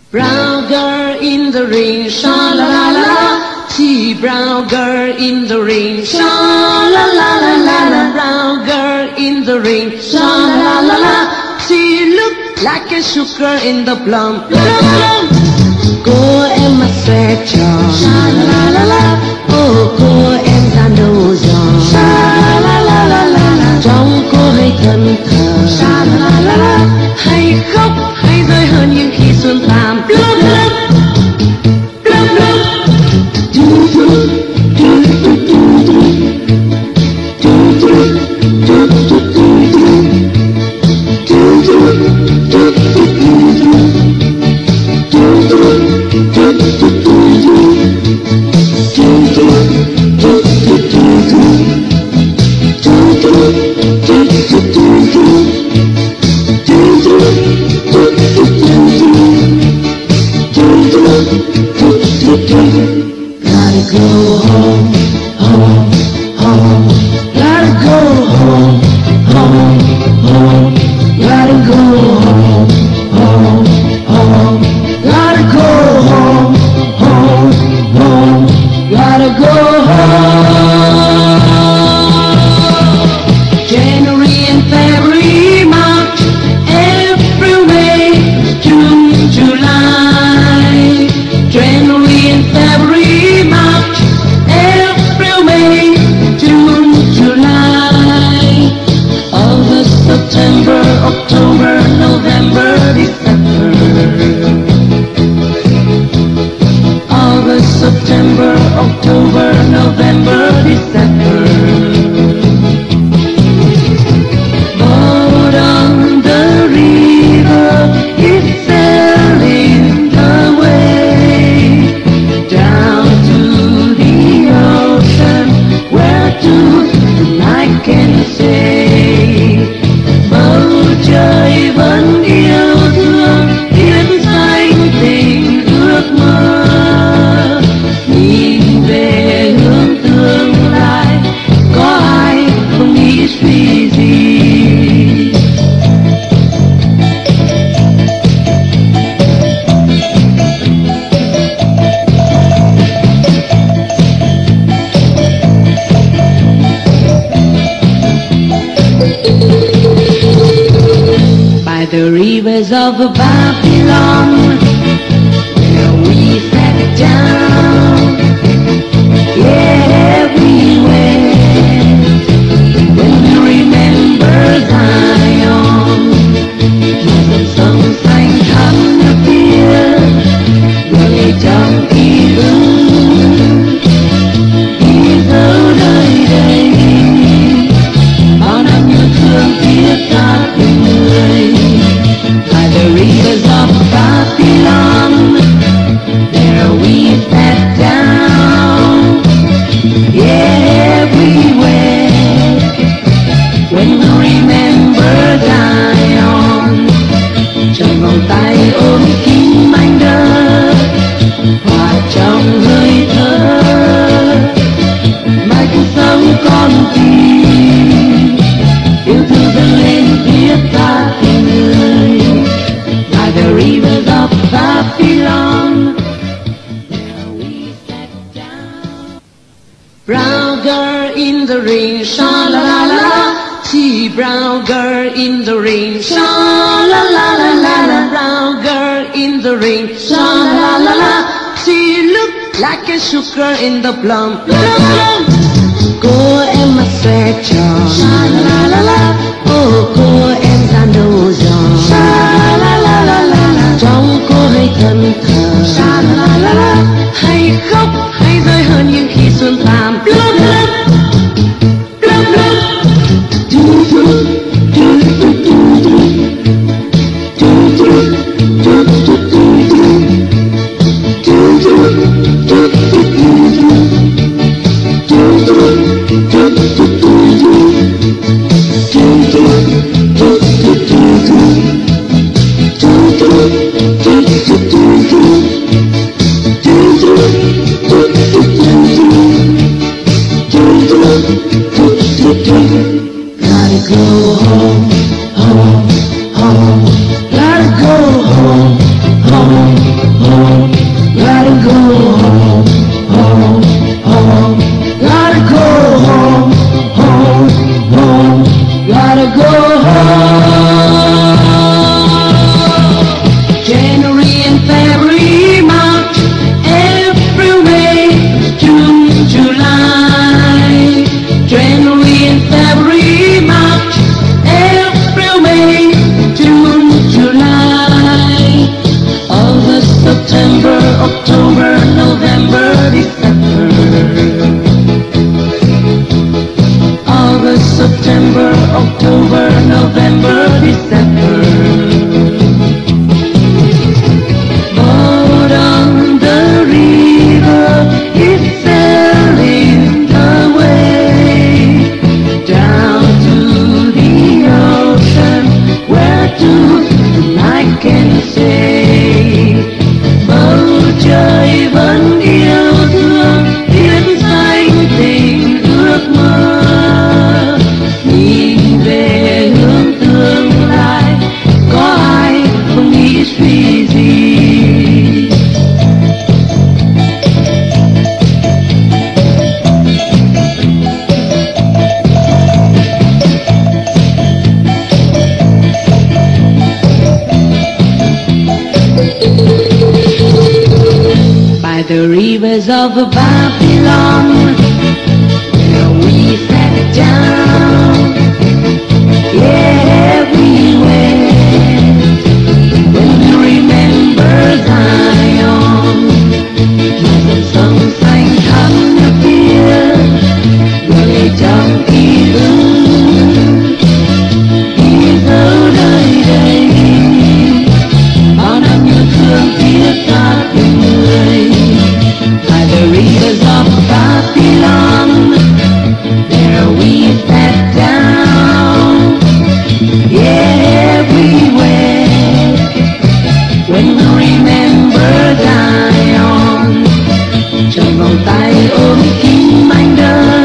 Brown girl in the rain, sha la la la la. She brown girl in the rain, sha la la la la la. Brown girl in the rain, sha la la la. She look like a sugar in the plum. Cô em mặt xòe tròn, sha la la la la. Cô em da nâu giòn, sha la la la la la. Trong cô hay thân thờ, sha la la la la. Hay khóc hay rơi hơn những khi xuân tàn. Gotta go home, home, home. Gotta go home, home, home. Gotta go home, home, home. Gotta go home, home, home. Gotta go home. January and February, March, April, May, June, July. January and February, March, April, May, June, July. August, September, October, November, December. August, September, October, November, December. Boat on the river is sailing away down to the ocean, where to I can say. Bầu trời vẫn yêu thương, biển xanh tình ước mơ. Nhìn về hướng tương lai, có ai không nghĩ suy gì. By the rivers of Babylon, where we sat down, yeah, we went. When we remember Zion, dòng sông xanh thẳm nước kia, người trong ký ức ghi dấu đời đây. Bao năm yêu thương thiết tha tình người. By the rivers of Babylon, there we sat down, yeah, we went. When we remember Zion, trong vòng tay ôm kín mảnh đất, hòa trong hơi thở mãi cuộc sống con tim. Yêu thương dâng lên thiết tha tình người. By the rivers of Babylon, there we sat down. Brown girl in the rain, sha la la la la. She brown girl in the rain, sha la la la la la. Brown girl in the rain, sha la la la. She look like a sugar in the plum. Cô em mặt xòe tròn, sha la la la la. Cô em da nâu giòn, sha la la la la la. Trong cô hay thân thờ, sha la la la la. Hay khóc hay rơi hơn những khi xuân tàn. the rivers of Babylon, where we sat down. Yeah, we went when we remember Zion. The song sang come to feel, really don't even. He's so day, on a new thương thiết tha tình người. By the rivers of Babylon, there we sat down. Yeah, we went when we remember Zion. Trong vòng tay ôm kín manh đời.